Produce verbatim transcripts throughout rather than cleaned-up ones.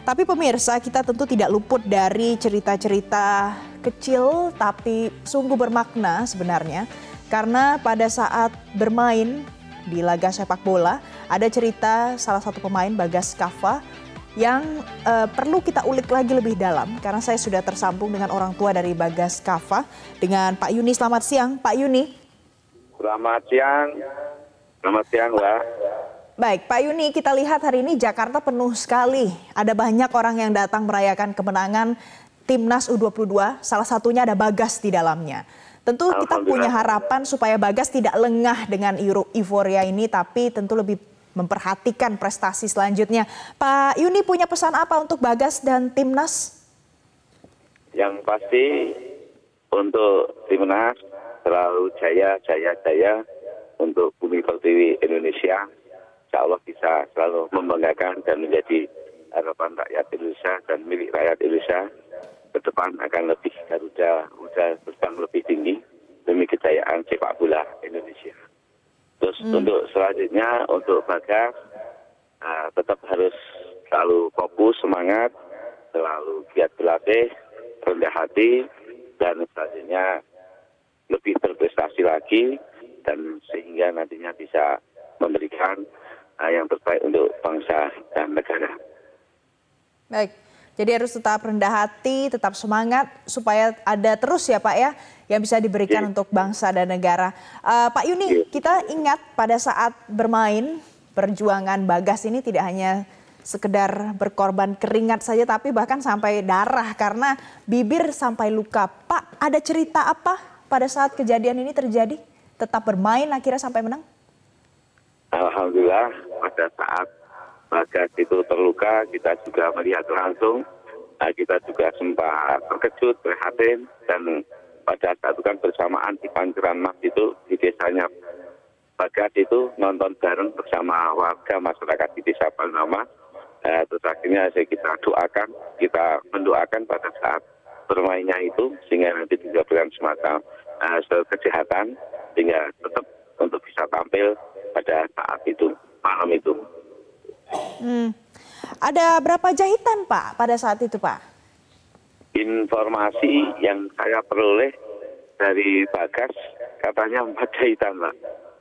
Tapi pemirsa, kita tentu tidak luput dari cerita-cerita kecil tapi sungguh bermakna sebenarnya. Karena pada saat bermain di laga sepak bola, ada cerita salah satu pemain Bagas Kava yang uh, perlu kita ulik lagi lebih dalam. Karena saya sudah tersambung dengan orang tua dari Bagas Kava, dengan Pak Yuni. Selamat siang, Pak Yuni. Selamat siang. Selamat siang, Mbak. Baik, Pak Yuni, kita lihat hari ini Jakarta penuh sekali. Ada banyak orang yang datang merayakan kemenangan Timnas U dua puluh dua, salah satunya ada Bagas di dalamnya. Tentu kita punya harapan supaya Bagas tidak lengah dengan euforia ini, tapi tentu lebih memperhatikan prestasi selanjutnya. Pak Yuni punya pesan apa untuk Bagas dan Timnas? Yang pasti untuk Timnas selalu jaya, jaya, jaya untuk Bumi Pertiwi Indonesia. Insya Allah bisa selalu membanggakan dan menjadi harapan rakyat Indonesia dan milik rakyat Indonesia. Ke depan akan lebih Garuda, Garuda terbang lebih tinggi demi kejayaan sepak bola Indonesia. Terus hmm. untuk selanjutnya untuk Bagas uh, tetap harus selalu fokus, semangat, selalu giat berlatih, rendah hati, dan selanjutnya lebih berprestasi lagi dan sehingga nantinya bisa memberikan yang terbaik untuk bangsa dan negara. Baik, jadi harus tetap rendah hati, tetap semangat supaya ada terus ya Pak ya yang bisa diberikan yeah. untuk bangsa dan negara. Uh, Pak Yuni, yeah. kita ingat pada saat bermain perjuangan Bagas ini tidak hanya sekedar berkorban keringat saja tapi bahkan sampai darah karena bibir sampai luka. Pak, ada cerita apa pada saat kejadian ini terjadi? Tetap bermain akhirnya sampai menang? Alhamdulillah pada saat Bagas itu terluka kita juga melihat langsung, kita juga sempat terkejut, prihatin, dan pada saat itu kan bersamaan di Pancoran Mas itu di desanya Bagas itu nonton bareng bersama warga masyarakat di desa Palnama. Eh, terus akhirnya kita doakan, kita mendoakan pada saat bermainnya itu sehingga nanti diberikan semacam eh, kesehatan sehingga tetap untuk bisa tampil pada saat itu, malam itu. Hmm. Ada berapa jahitan Pak pada saat itu Pak? Informasi yang saya peroleh dari Bagas katanya empat jahitan Pak.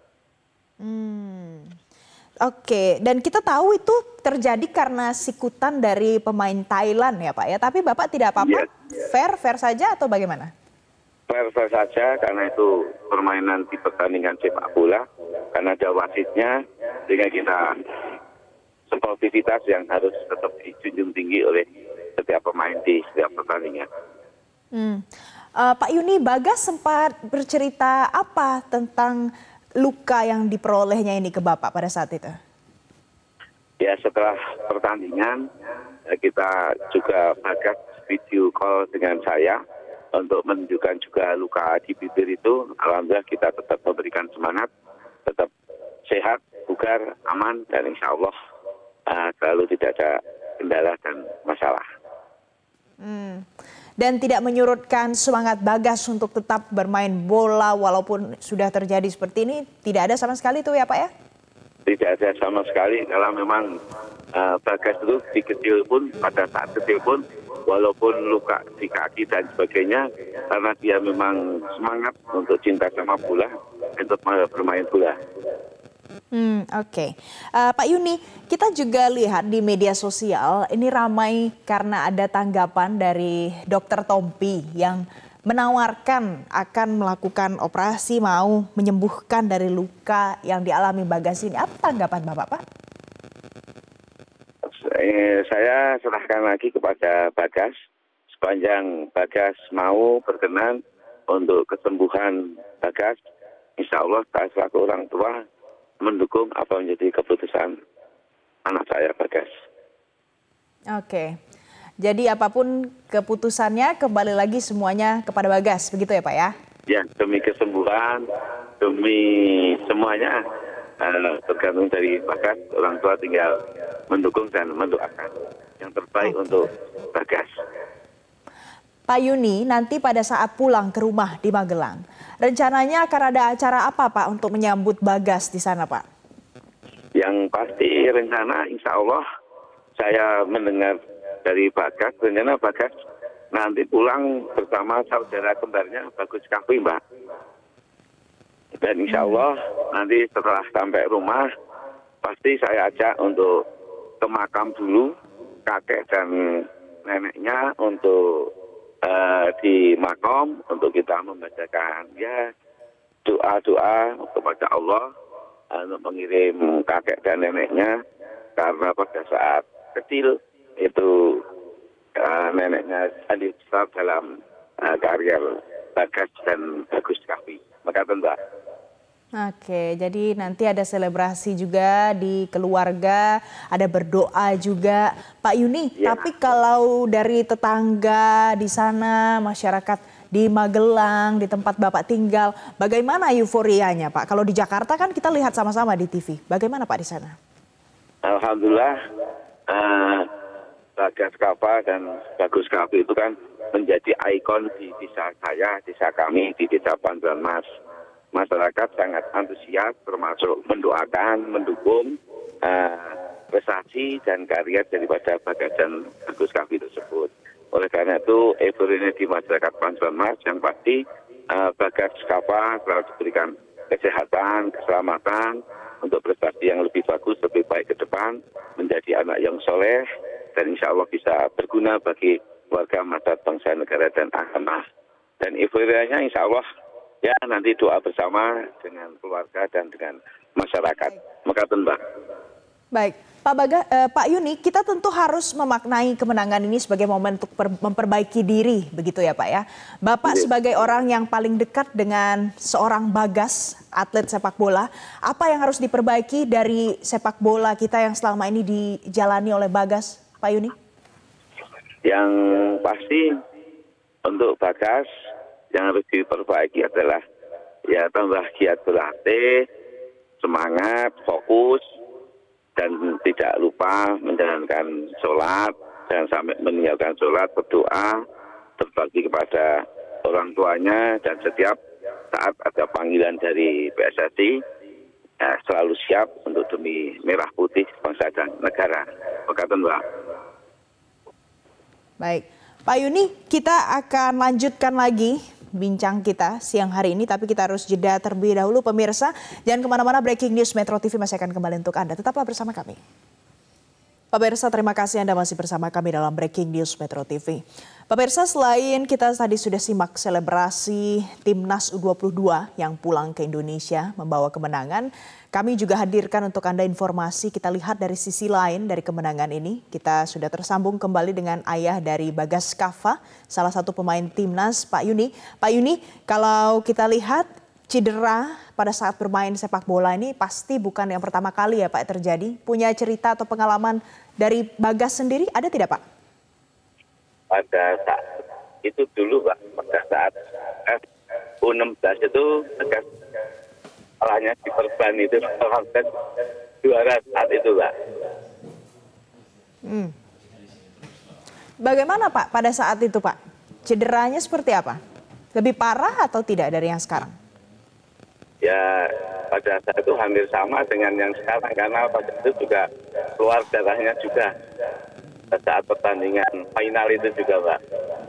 Hmm. Oke, dan kita tahu itu terjadi karena sikutan dari pemain Thailand ya Pak ya. Tapi Bapak tidak apa-apa? Yes, yes. Fair, fair saja atau bagaimana? Fair-fair saja karena itu permainan di pertandingan sepak bola. Karena ada wasitnya, sehingga kita sportivitas yang harus tetap dijunjung tinggi oleh setiap pemain di setiap pertandingan. Hmm. Uh, Pak Yuni, Bagas sempat bercerita apa tentang luka yang diperolehnya ini ke Bapak pada saat itu? Ya setelah pertandingan kita juga Bagas video call dengan saya untuk menunjukkan juga luka di bibir itu. Alhamdulillah kita tetap memberikan semangat, tetap sehat, bugar, aman, dan insya Allah uh, selalu tidak ada kendala dan masalah. Hmm. Dan tidak menyurutkan semangat Bagas untuk tetap bermain bola walaupun sudah terjadi seperti ini, tidak ada sama sekali itu ya Pak ya? Tidak ada sama sekali, kalau memang uh, Bagas itu di kecil pun, pada saat kecil pun, walaupun luka di kaki dan sebagainya, karena dia memang semangat untuk cinta sama bola, untuk bermain bola. Hmm, Oke, okay. uh, Pak Yuni, kita juga lihat di media sosial ini ramai karena ada tanggapan dari Dokter Tompi yang menawarkan akan melakukan operasi mau menyembuhkan dari luka yang dialami Bagas ini. Apa tanggapan Bapak, Pak? Saya serahkan lagi kepada Bagas, sepanjang Bagas mau berkenan untuk kesembuhan Bagas, insya Allah saya selaku orang tua mendukung apa menjadi keputusan anak saya Bagas. Oke, jadi apapun keputusannya kembali lagi semuanya kepada Bagas, begitu ya Pak ya? Ya, demi kesembuhan, demi semuanya uh, tergantung dari Bagas, orang tua tinggal mendukung dan mendoakan yang terbaik okay. untuk Bagas. Pak Yuni, nanti pada saat pulang ke rumah di Magelang, rencananya akan ada acara apa Pak untuk menyambut Bagas di sana Pak? Yang pasti rencana insya Allah saya mendengar dari Bagas, rencana Bagas nanti pulang bersama saudara kembarnya Bagus Kahfi, Mbak. Dan insya Allah nanti setelah sampai rumah, pasti saya ajak untuk ke makam dulu, kakek dan neneknya untuk uh, di makam, untuk kita membacakan ya doa-doa kepada Allah, uh, untuk mengirim kakek dan neneknya, karena pada saat kecil itu Uh, neneknya Andi besar dalam uh, karya Bagas dan Bagus Kahfi. Maka Mbak. Oke, jadi nanti ada selebrasi juga di keluarga, ada berdoa juga, Pak Yuni. Ya. Tapi kalau dari tetangga di sana, masyarakat di Magelang, di tempat Bapak tinggal, bagaimana euforianya, Pak? Kalau di Jakarta kan kita lihat sama-sama di T V. Bagaimana Pak di sana? Alhamdulillah. Uh, Bagas Kahfi dan Bagus Kahfi itu kan menjadi ikon di desa saya, desa kami, di desa Panjuan Mas. Masyarakat sangat antusias, termasuk mendoakan, mendukung uh, prestasi dan karya daripada Bagas dan Bagus Kahfi tersebut. Oleh karena itu, euforianya di masyarakat Panjuan Mas yang pasti uh, Bagas Kahfi selalu diberikan kesehatan, keselamatan, untuk prestasi yang lebih bagus, lebih baik ke depan, menjadi anak yang soleh, dan insya Allah bisa berguna bagi warga masyarakat bangsa, negara, dan agama. Dan euforianya insya Allah ya nanti doa bersama dengan keluarga dan dengan masyarakat. Maka Mbak. Baik, Pak Baga, eh, Pak Yuni, kita tentu harus memaknai kemenangan ini sebagai momen untuk memperbaiki diri, begitu ya Pak ya. Bapak ya, sebagai orang yang paling dekat dengan seorang Bagas, atlet sepak bola, apa yang harus diperbaiki dari sepak bola kita yang selama ini dijalani oleh Bagas, Pak Yuni? Yang pasti untuk Bagas yang harus diperbaiki adalah ya tambah giat berlatih, semangat, fokus, dan tidak lupa menjalankan sholat, jangan sampai meninggalkan sholat, berdoa, berbakti kepada orang tuanya, dan setiap saat ada panggilan dari P S S I, ya, selalu siap untuk demi merah putih bangsa dan negara. Begitu Mbak. Baik, Pak Yuni, kita akan lanjutkan lagi bincang kita siang hari ini, tapi kita harus jeda terlebih dahulu pemirsa. Jangan kemana-mana, Breaking News Metro T V masih akan kembali untuk Anda. Tetaplah bersama kami. Pemirsa, terima kasih Anda masih bersama kami dalam Breaking News Metro T V. Pemirsa, selain kita tadi sudah simak selebrasi Timnas U dua puluh dua yang pulang ke Indonesia membawa kemenangan, kami juga hadirkan untuk Anda informasi. Kita lihat dari sisi lain dari kemenangan ini. Kita sudah tersambung kembali dengan ayah dari Bagas Kahfi, salah satu pemain Timnas, Pak Yuni. Pak Yuni, kalau kita lihat cedera pada saat bermain sepak bola ini pasti bukan yang pertama kali ya Pak terjadi. Punya cerita atau pengalaman dari Bagas sendiri ada tidak Pak? Pada saat itu dulu Pak, pada saat U enam belas itu Bagas salahnya di perban itu sampai juara saat itu Pak. Hmm. Bagaimana Pak pada saat itu Pak? Cederanya seperti apa? Lebih parah atau tidak dari yang sekarang? Ya pada saat itu hampir sama dengan yang sekarang, karena pada itu juga keluar darahnya juga pada saat pertandingan final itu juga Pak.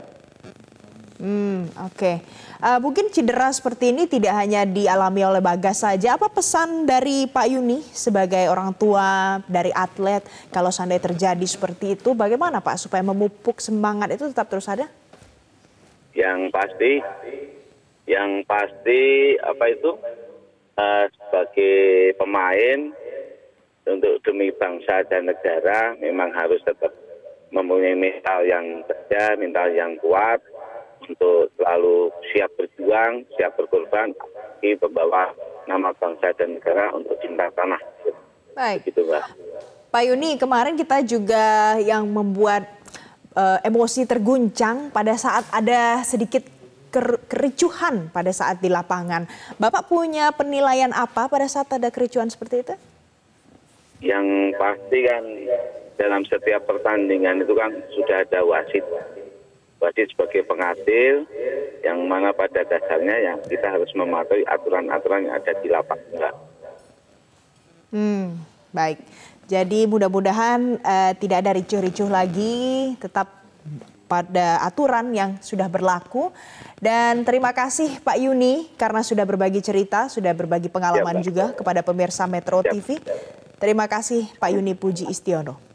Hmm, oke. Okay. Uh, mungkin cedera seperti ini tidak hanya dialami oleh Bagas saja. Apa pesan dari Pak Yuni sebagai orang tua dari atlet kalau seandainya terjadi seperti itu, bagaimana Pak supaya memupuk semangat itu tetap terus ada? Yang pasti, yang pasti apa itu uh, sebagai pemain untuk demi bangsa dan negara memang harus tetap mempunyai mental yang kerja, mental yang kuat, untuk selalu siap berjuang, siap berkorban, bagi membawa nama bangsa dan negara untuk cinta tanah. Baik. Begitu, Mbak. Pak Yuni, kemarin kita juga yang membuat uh, emosi terguncang pada saat ada sedikit ker kericuhan pada saat di lapangan. Bapak punya penilaian apa pada saat ada kericuhan seperti itu? Yang pasti kan dalam setiap pertandingan itu kan sudah ada wasit. Wasit sebagai pengadil, yang mana pada dasarnya yang kita harus mematuhi aturan-aturan yang ada di lapangan. Hmm, baik. Jadi mudah-mudahan uh, tidak ada ricuh-ricuh lagi, tetap pada aturan yang sudah berlaku. Dan terima kasih Pak Yuni karena sudah berbagi cerita, sudah berbagi pengalaman ya, juga kepada pemirsa Metro ya. T V. Terima kasih Pak Yuni Puji Istiono.